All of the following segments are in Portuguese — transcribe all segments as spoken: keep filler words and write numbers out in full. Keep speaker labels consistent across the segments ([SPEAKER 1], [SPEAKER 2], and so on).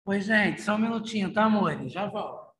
[SPEAKER 1] Oi, gente, só um minutinho, tá, amor? Já volto.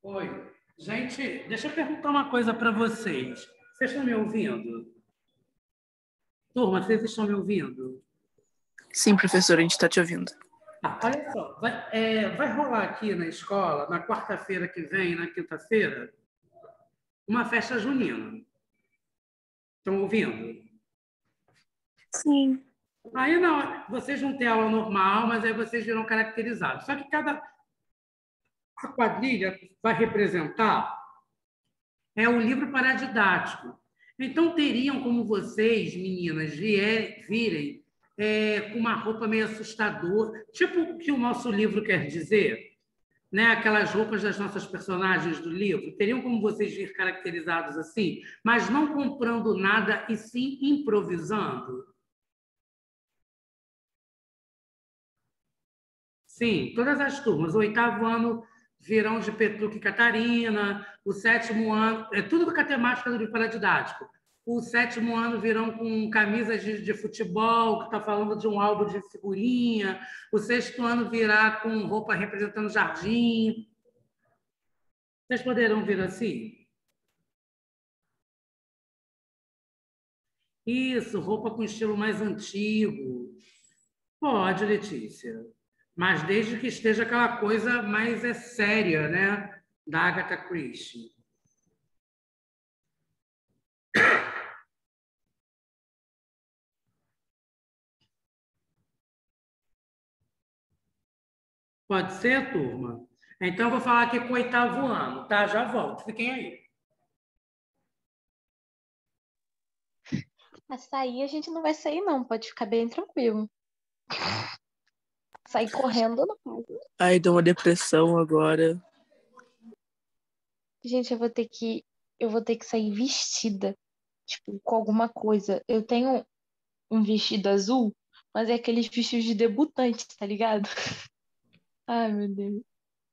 [SPEAKER 1] Oi. Gente, deixa eu perguntar uma coisa para vocês. Vocês estão me ouvindo? Turma, vocês estão me ouvindo?
[SPEAKER 2] Sim, professor, a gente está te ouvindo.
[SPEAKER 1] Ah, olha só, vai, é, vai rolar aqui na escola, na quarta-feira que vem, na quinta-feira, uma festa junina. Estão ouvindo?
[SPEAKER 3] Sim.
[SPEAKER 1] Aí não, vocês vão ter aula normal, mas aí vocês virão caracterizados. Só que cada a quadrilha vai representar é um livro paradidático. Então, teriam como vocês, meninas, vier, virem é, com uma roupa meio assustadora, tipo o que o nosso livro quer dizer, né? Aquelas roupas das nossas personagens do livro, teriam como vocês vir caracterizados assim, mas não comprando nada e sim improvisando? Sim, todas as turmas. O oitavo ano virão de Petruc e Catarina, o sétimo ano, é tudo com a temática do livro paradidático. O sétimo ano virão com camisas de, de futebol, que está falando de um álbum de figurinha. O sexto ano virá com roupa representando jardim. Vocês poderão vir assim? Isso, roupa com estilo mais antigo. Pode, Letícia. Mas desde que esteja aquela coisa mais é séria, né? Da Agatha Christie. Pode ser, turma? Então, eu vou falar aqui com o oitavo ano, tá? Já volto. Fiquem aí.
[SPEAKER 3] A sair a gente não vai sair, não. Pode ficar bem tranquilo. Sair correndo não faz.
[SPEAKER 2] Ai, deu uma depressão agora.
[SPEAKER 3] Gente, eu vou ter que. Eu vou ter que sair vestida. Tipo, com alguma coisa. Eu tenho um vestido azul, mas é aqueles vestidos de debutante, tá ligado? Ai, meu Deus.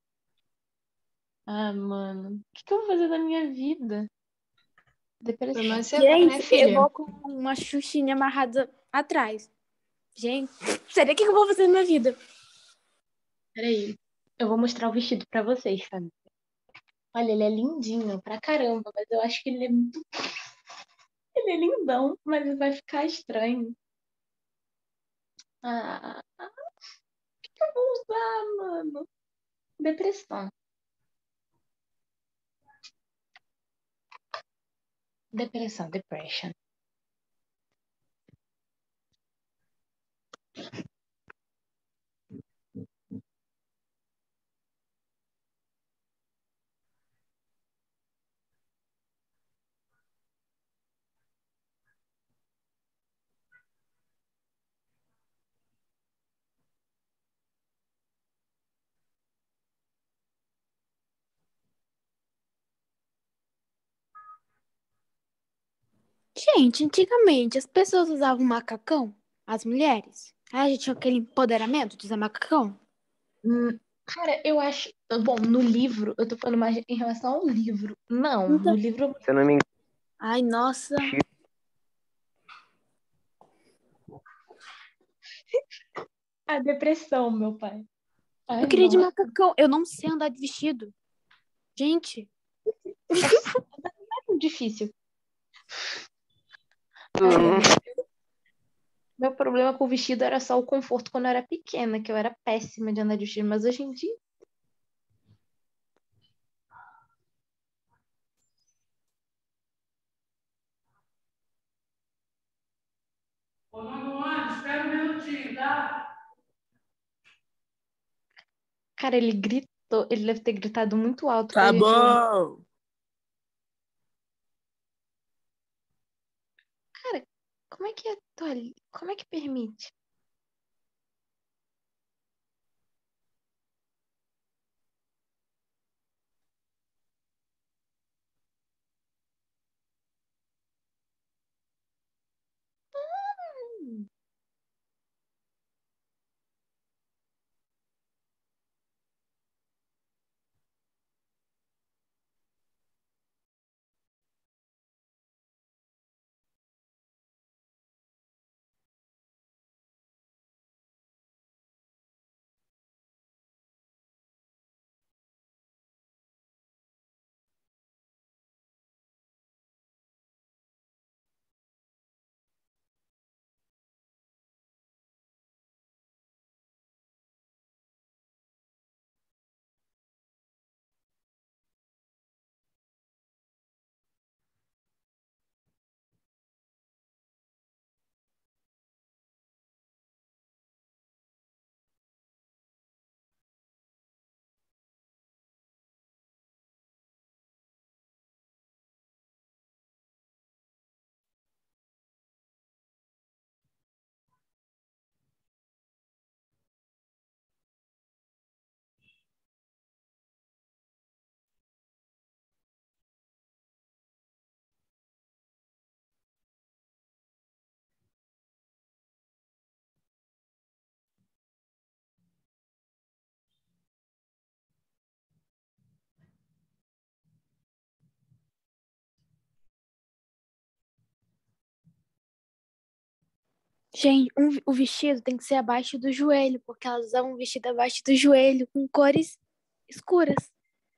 [SPEAKER 3] Ah, mano. O que que eu vou fazer da minha vida? Depressão.
[SPEAKER 4] Mas você vai, né,
[SPEAKER 5] Gente, eu
[SPEAKER 4] filha?
[SPEAKER 5] vou com uma xuxinha amarrada atrás. Gente, será que eu vou fazer na minha vida?
[SPEAKER 3] Peraí. Eu vou mostrar o vestido pra vocês, sabe? Olha, ele é lindinho pra caramba, mas eu acho que ele é muito. Ele é lindão, mas vai ficar estranho. Ah, o que eu vou usar, mano? Depressão. Depressão, depression.
[SPEAKER 5] Gente, antigamente as pessoas usavam macacão, as mulheres. Aí a gente tinha aquele empoderamento de usar macacão.
[SPEAKER 3] Hum, cara, eu acho. Bom, no livro, eu tô falando mais em relação ao livro. Não, no
[SPEAKER 5] Então,
[SPEAKER 3] livro.
[SPEAKER 6] Se eu não me engano,
[SPEAKER 5] ai, nossa.
[SPEAKER 3] A depressão, meu pai. Ai,
[SPEAKER 5] Eu queria de
[SPEAKER 3] nossa.
[SPEAKER 5] macacão. Eu não sei andar de vestido. Gente,
[SPEAKER 3] Não é muito difícil. Ai,
[SPEAKER 6] Hum.
[SPEAKER 3] amiga. Meu problema com o vestido era só o conforto quando eu era pequena, que eu era péssima de andar de vestido, mas hoje em dia.
[SPEAKER 1] Ô, nono ano, espera um minutinho, tá?
[SPEAKER 3] Cara, ele gritou, ele deve ter gritado muito alto pra
[SPEAKER 2] Tá
[SPEAKER 3] gente ouvir.
[SPEAKER 2] bom.
[SPEAKER 3] Cara, como é que é tô ali? Como é que permite? Hum.
[SPEAKER 5] Gente, um- o vestido tem que ser abaixo do joelho, porque elas usavam um vestido abaixo do joelho, com cores escuras.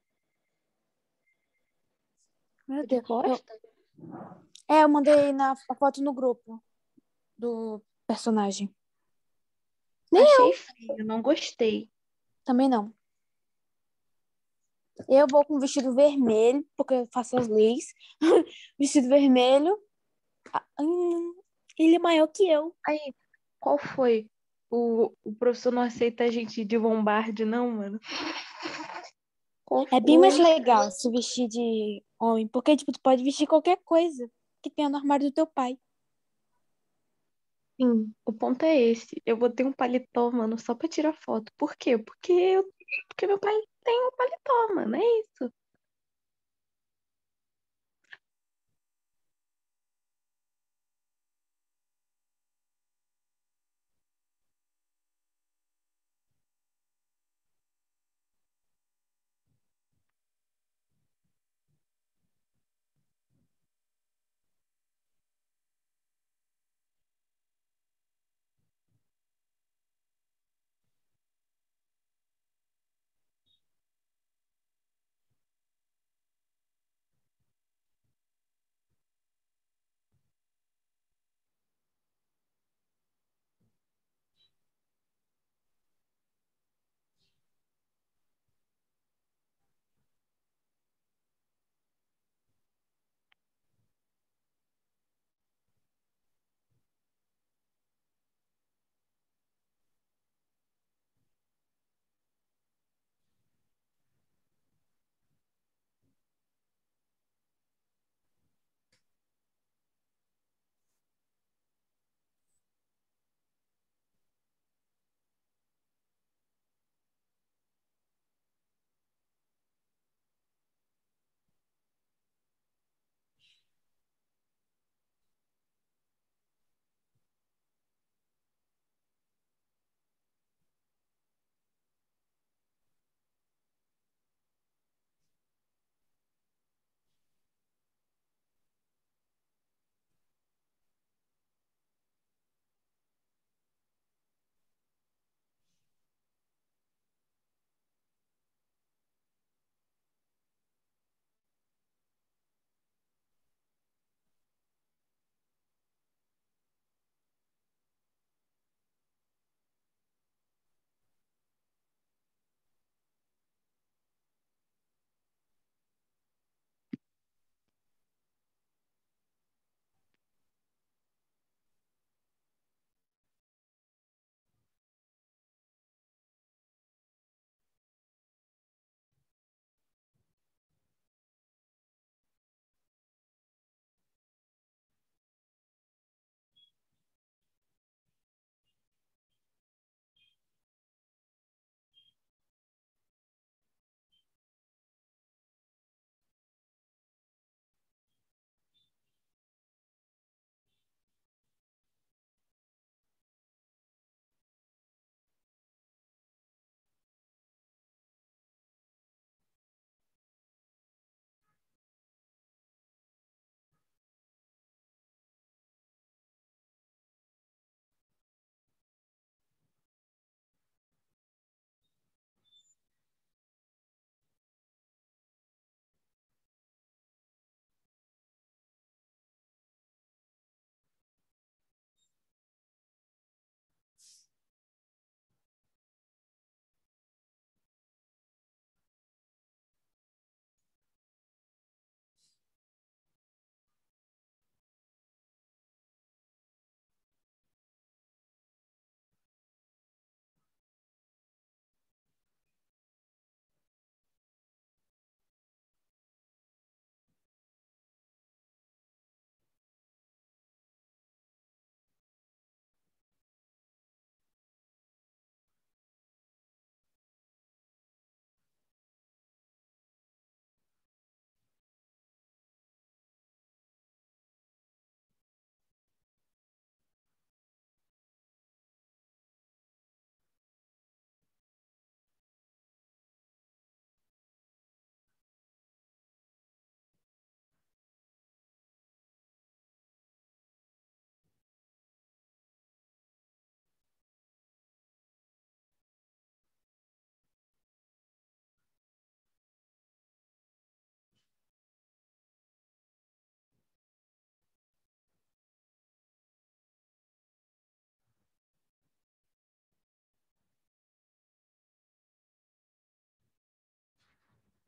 [SPEAKER 5] Meu
[SPEAKER 3] De
[SPEAKER 5] Deus. Eu,
[SPEAKER 3] bosta?
[SPEAKER 5] é, eu mandei na a foto no grupo do personagem. Nem
[SPEAKER 3] Achei feio, não gostei.
[SPEAKER 5] também não. Eu vou com vestido vermelho, porque eu faço as leis. Vestido vermelho. Ah, hum, ele é maior que eu.
[SPEAKER 3] Aí, qual foi? O, o professor não aceita a gente de bombarde, não, mano. Qual
[SPEAKER 5] É bem mais
[SPEAKER 3] foi?
[SPEAKER 5] legal se vestir de homem, porque, tipo, tu pode vestir qualquer coisa que tenha no armário do teu pai.
[SPEAKER 3] Sim, o ponto é esse. Eu botei um paletó, mano, só pra tirar foto. Por quê? Porque, eu, porque meu pai tem um paletó, mano. É isso.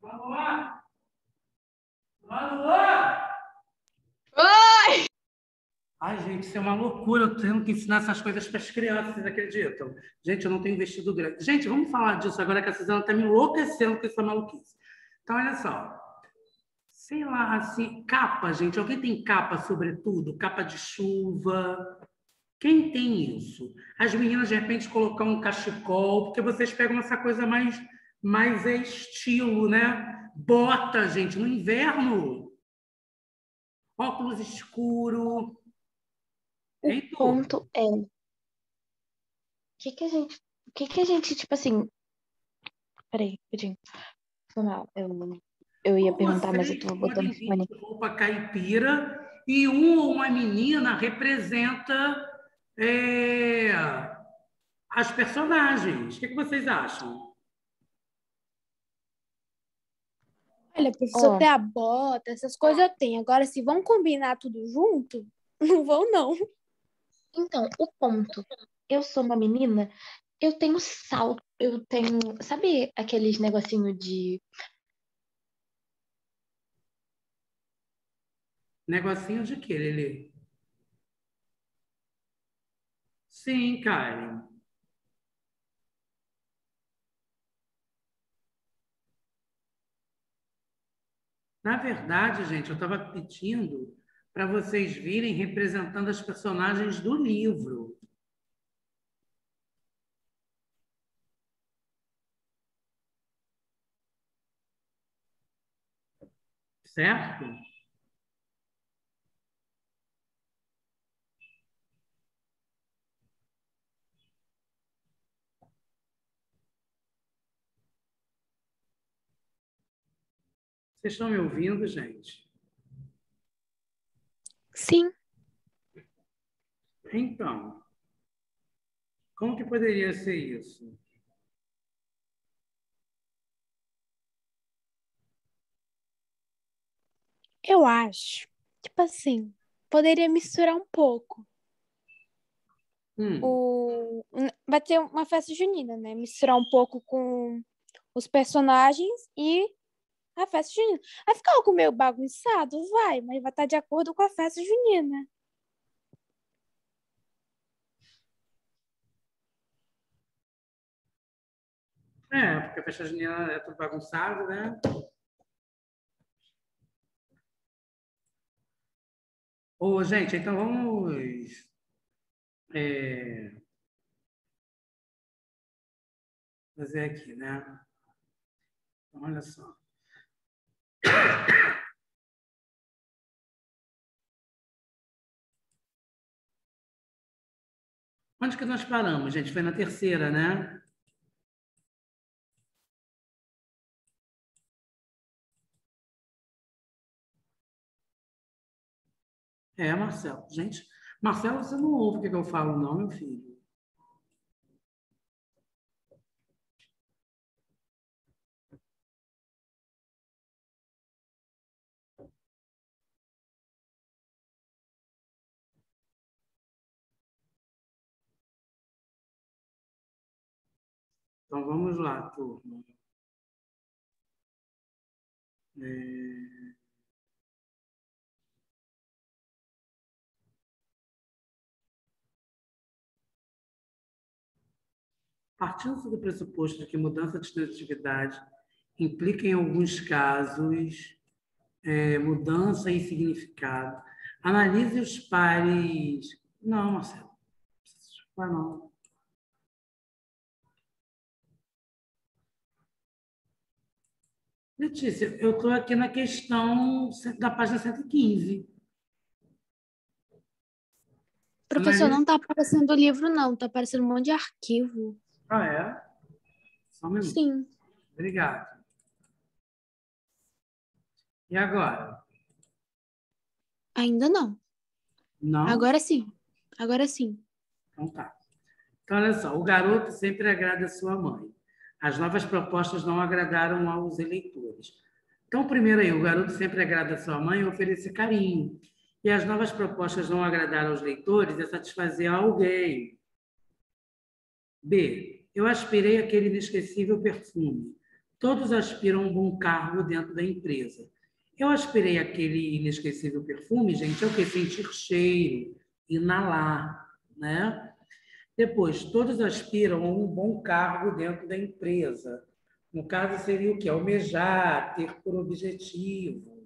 [SPEAKER 1] Vamos lá! Vamos lá!
[SPEAKER 3] Oi!
[SPEAKER 1] Ai, gente, isso é uma loucura. Eu tendo que ensinar essas coisas para as crianças, vocês acreditam? Gente, eu não tenho vestido grande. Gente, vamos falar disso agora que a Suzana está me enlouquecendo com essa maluquice. Então, olha só. Sei lá, assim, capa, gente. Alguém tem capa, sobretudo? Capa de chuva? Quem tem isso? As meninas, de repente, colocar um cachecol, porque vocês pegam essa coisa mais, mais é estilo, né? Bota, gente, no inverno. Óculos escuro.
[SPEAKER 3] O
[SPEAKER 1] Hein, Tu?
[SPEAKER 3] ponto é, o que que a gente, o que que a gente, tipo assim, peraí, rapidinho, foi mal, eu, eu ia
[SPEAKER 1] Ou
[SPEAKER 3] perguntar, mas eu
[SPEAKER 1] vocês
[SPEAKER 3] tô botando
[SPEAKER 1] podem
[SPEAKER 3] o
[SPEAKER 1] vir
[SPEAKER 3] fone.
[SPEAKER 1] de roupa caipira e um ou uma menina representa é, as personagens. O que que vocês acham?
[SPEAKER 5] Olha, professor,
[SPEAKER 3] Ó,
[SPEAKER 5] até a bota, essas coisas eu tenho. Agora, se vão combinar tudo junto, não vão, não.
[SPEAKER 3] então, o ponto, eu sou uma menina, eu tenho salto, eu tenho, sabe aqueles negocinho de,
[SPEAKER 1] Negocinho de quê, Lelê? Sim, Karen. Na verdade, gente, eu estava pedindo para vocês virem representando as personagens do livro, certo? Vocês estão me ouvindo, gente?
[SPEAKER 5] Sim.
[SPEAKER 1] Então, como que poderia ser isso?
[SPEAKER 5] Eu acho. Tipo assim, poderia misturar um pouco.
[SPEAKER 1] Hum,
[SPEAKER 5] O... Vai ter uma festa junina, né? Misturar um pouco com os personagens e a festa junina. Vai ficar algo meio bagunçado? Vai, mas vai estar de acordo com a festa junina.
[SPEAKER 1] é, porque a festa junina é tudo bagunçado, né? Ô, gente, então vamos é, fazer aqui, né? Então, olha só. Onde que nós paramos, gente? Foi na terceira, né? É, Marcelo. Gente, Marcelo, você não ouve o que que eu falo, não, meu filho. Então, vamos lá, turma. É, partindo do pressuposto de que mudança de atividade implica, em alguns casos, é, mudança em significado, analise os pares. Não, Marcelo, não precisa chupar, não. Letícia, eu estou aqui na questão da página cento e quinze.
[SPEAKER 5] Professor,
[SPEAKER 1] Analise.
[SPEAKER 5] não tá aparecendo o livro, não. Tá aparecendo um monte de arquivo.
[SPEAKER 1] Ah, é? Só um minuto.
[SPEAKER 5] Sim.
[SPEAKER 1] Obrigado. E agora?
[SPEAKER 5] Ainda não.
[SPEAKER 1] Não?
[SPEAKER 5] Agora sim. Agora sim.
[SPEAKER 1] Então tá. Então, olha só, o garoto sempre agrada a sua mãe. As novas propostas não agradaram aos eleitores. Então, primeiro aí, o garoto sempre agrada a sua mãe e oferece carinho. E as novas propostas não agradaram aos leitores é satisfazer alguém. B. Eu aspirei aquele inesquecível perfume. Todos aspiram um bom cargo dentro da empresa. Eu aspirei aquele inesquecível perfume, gente, é o quê? Sentir cheiro, inalar, né? Depois, todos aspiram a um bom cargo dentro da empresa. No caso, seria o quê? Almejar, ter por objetivo.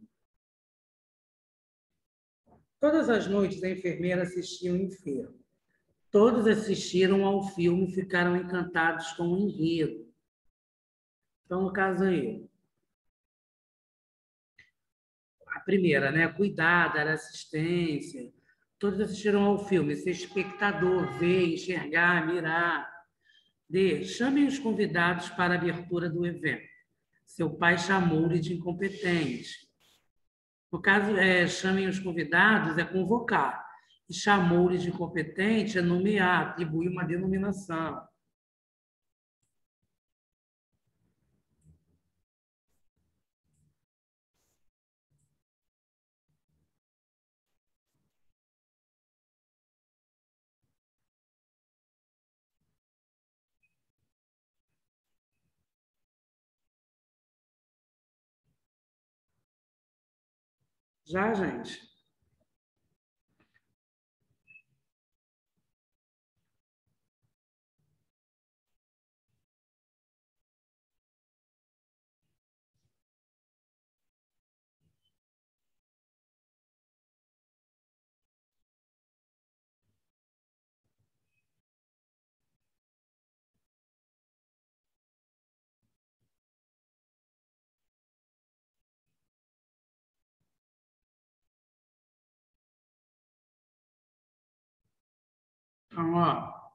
[SPEAKER 1] Todas as noites, a enfermeira assistia o enfermo. Todos assistiram ao filme e ficaram encantados com o enredo. Então, no caso aí, a primeira, né? Cuidar, dar assistência. Todos assistiram ao filme, ser espectador, ver, enxergar, mirar. D. Chamem os convidados para a abertura do evento. Seu pai chamou-lhe de incompetente. No caso, é, chamem os convidados é convocar. E chamou-lhe de incompetente é nomear, atribuir uma denominação. Já, gente? Então, ó,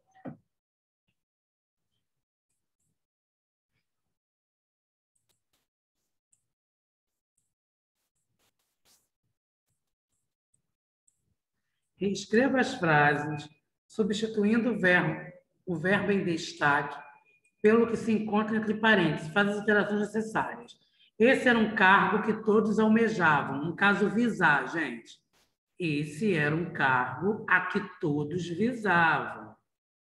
[SPEAKER 1] reescreva as frases, substituindo o verbo, o verbo em destaque pelo que se encontra entre parênteses, faz as alterações necessárias. Esse era um cargo que todos almejavam, no caso, visar, gente. Esse era um cargo a que todos visavam.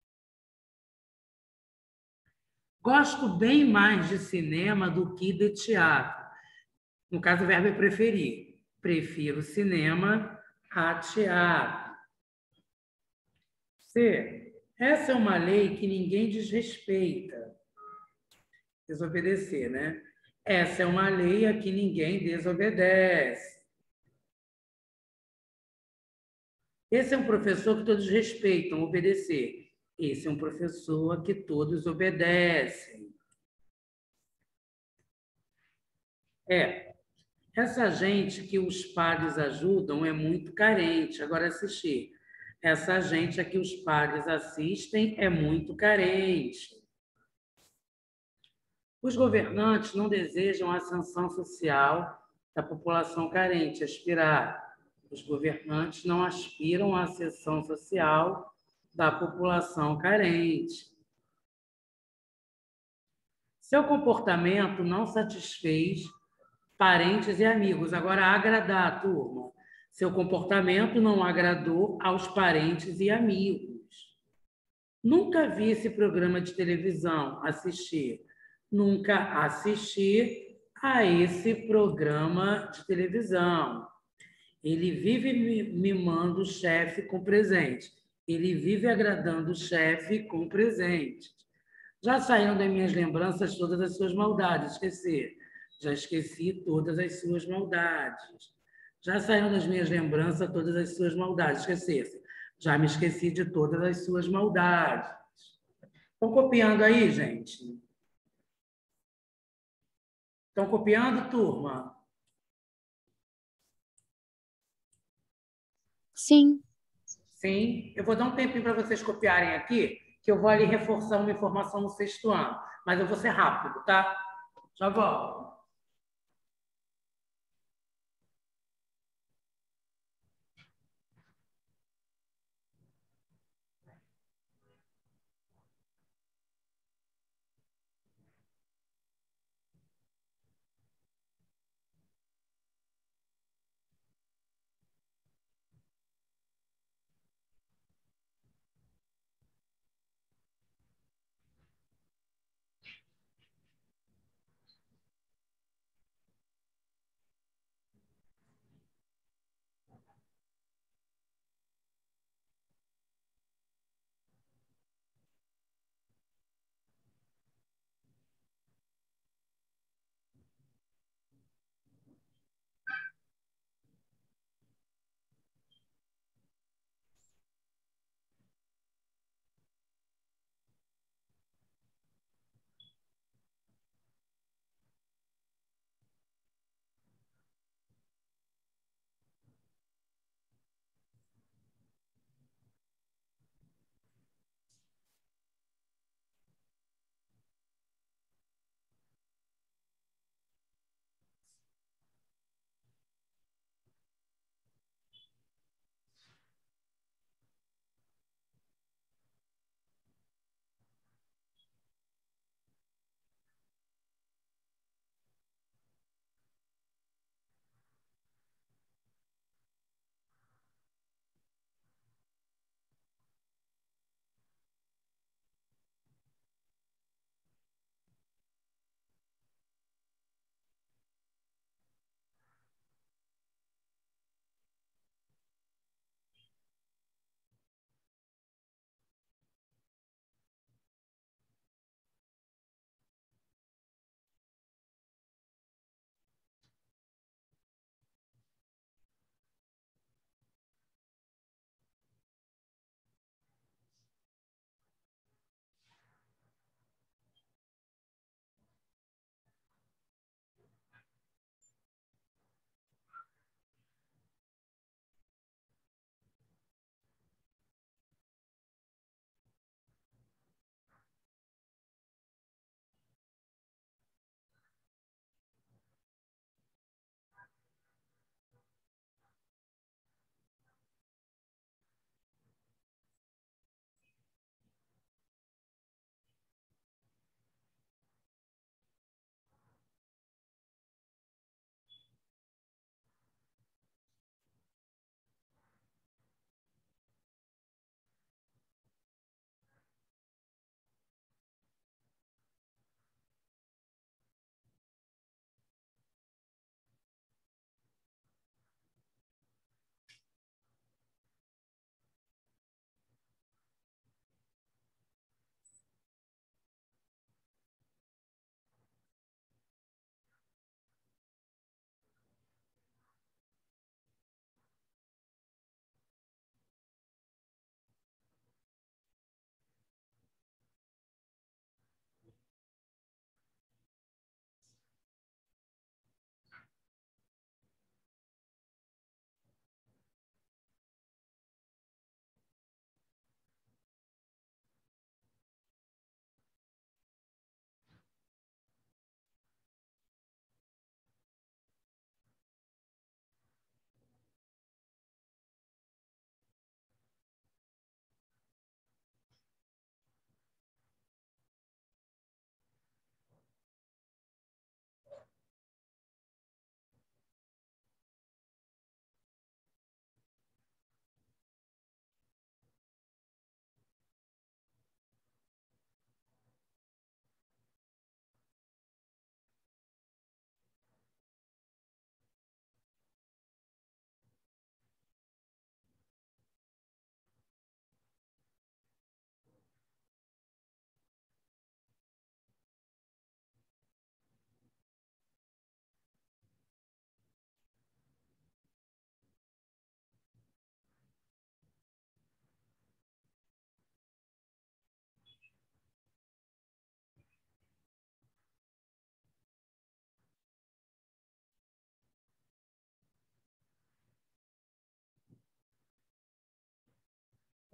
[SPEAKER 1] Gosto bem mais de cinema do que de teatro. No caso, o verbo é preferir. Prefiro cinema a teatro. C. Essa é uma lei que ninguém desrespeita. Desobedecer, né? Essa é uma lei a que ninguém desobedece. Esse é um professor que todos respeitam, obedecer. Esse é um professor a que todos obedecem. É, essa gente que os padres ajudam é muito carente. Agora, assistir. Essa gente a que os padres assistem é muito carente. Os governantes não desejam a ascensão social da população carente, aspirar. Os governantes não aspiram à ascensão social da população carente. Seu comportamento não satisfez parentes e amigos. Agora, agradar, turma. Seu comportamento não agradou aos parentes e amigos. Nunca vi esse programa de televisão, assistir. Nunca assisti a esse programa de televisão. Ele vive mimando o chefe com presente. Ele vive agradando o chefe com presente. Já saíram das minhas lembranças todas as suas maldades. Esquecer. Já esqueci todas as suas maldades. Já saíram das minhas lembranças todas as suas maldades. Esquecer. Já me esqueci de todas as suas maldades. Estão copiando aí, gente? Estão copiando, turma?
[SPEAKER 5] Sim.
[SPEAKER 1] Sim. Eu vou dar um tempinho para vocês copiarem aqui, que eu vou ali reforçar uma informação no sexto ano. Mas eu vou ser rápido, tá? Já volto.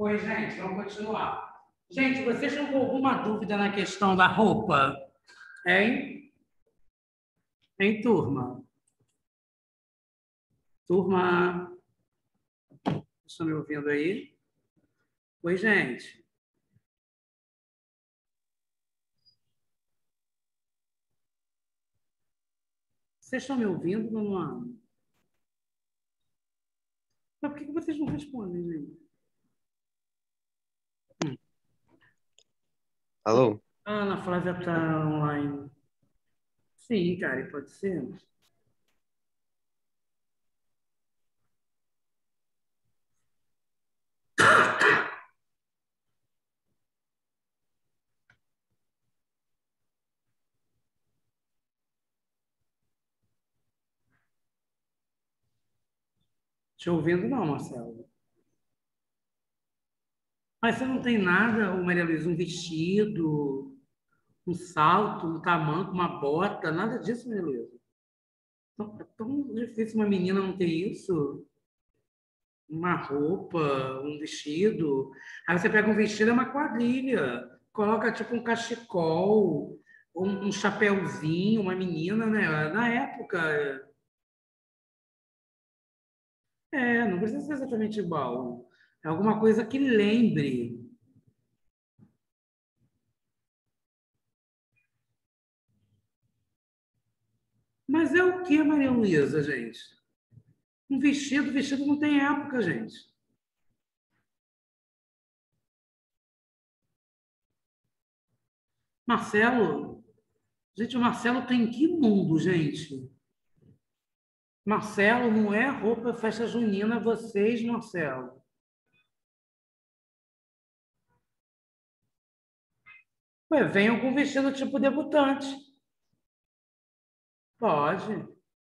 [SPEAKER 1] Oi, gente, vamos continuar. Gente, vocês estão com alguma dúvida na questão da roupa? Hein? Hein, turma? Turma? Estão me ouvindo aí? Oi, gente. Vocês estão me ouvindo, Manuel? Mas por que vocês não respondem, gente? Hum.
[SPEAKER 4] Alô?
[SPEAKER 1] Ah, Ana Flávia está online. Sim, cara, pode ser. Te ouvindo não, Marcelo. Mas você não tem nada, ô Maria Luísa, um vestido, um salto, um tamanco, uma bota, nada disso, Maria Luísa? Tão- É tão difícil uma menina não ter isso. Uma roupa, um vestido. Aí você pega um vestido, é uma quadrilha. Coloca tipo um cachecol, um, um chapéuzinho, uma menina, né? Na época, é, não precisa ser exatamente igual. É alguma coisa que lembre. Mas é o que, Maria Luísa, gente? Um vestido, vestido não tem época, gente. Marcelo, gente, o Marcelo tem que mundo, gente? Marcelo, não é roupa festa junina, vocês, Marcelo. Ué, venham com vestido tipo debutante. Pode.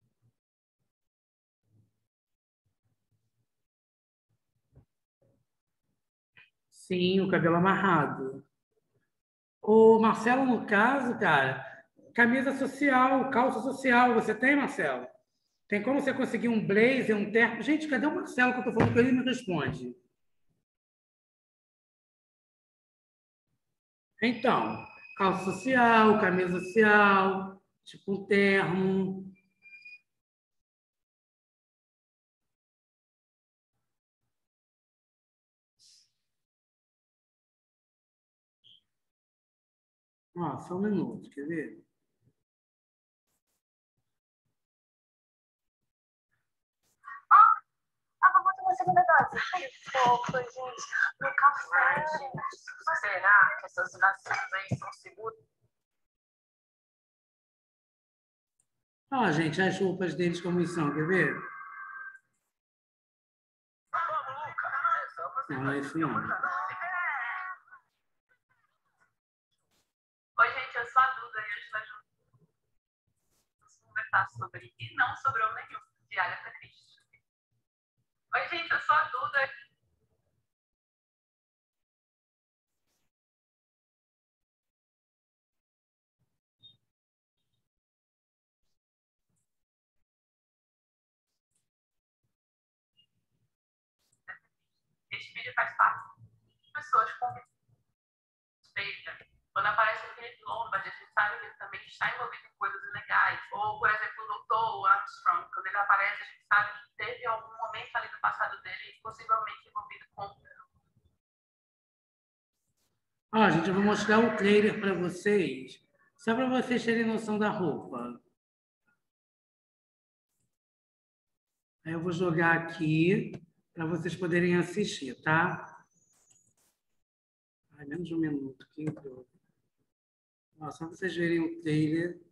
[SPEAKER 1] Sim, o cabelo amarrado. O Marcelo, no caso, cara, camisa social, calça social, você tem, Marcelo? Tem como você conseguir um blazer, um terno? Gente, cadê o Marcelo que eu tô falando com ele e me responde? Então, calça social, camisa social, tipo um terno. Ó, só um minuto, quer ver?
[SPEAKER 6] Ah, vou tomar a segunda dose. Ai, fofo, gente. No café, gente. Será que essas vacinas aí são seguras?
[SPEAKER 1] Ó, gente, as roupas deles como são, quer ver? Não, é isso não.
[SPEAKER 6] Oi, gente, eu sou a Duda e hoje nós vamos conversar sobre E Não Sobrou Nenhum, de Agatha Christie. Oi, gente, eu sou a Duda. Este vídeo faz parte de pessoas com respeito. Quando aparece o Philip Lombard, a gente sabe que ele também está envolvido em coisas ilegais. Ou, por exemplo, o doutor Armstrong, quando ele aparece, a gente sabe que teve algum momento ali no passado dele, possivelmente envolvido com...
[SPEAKER 1] Ó, gente, eu vou mostrar o trailer para vocês, só para vocês terem noção da roupa. Aí eu vou jogar aqui para vocês poderem assistir, tá? Ai, menos de um minuto. Que Ó, só vocês verem o trailer.